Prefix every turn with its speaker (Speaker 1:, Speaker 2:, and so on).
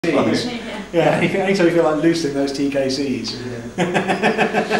Speaker 1: Yeah, anytime you feel like loosening those TKCs. Yeah.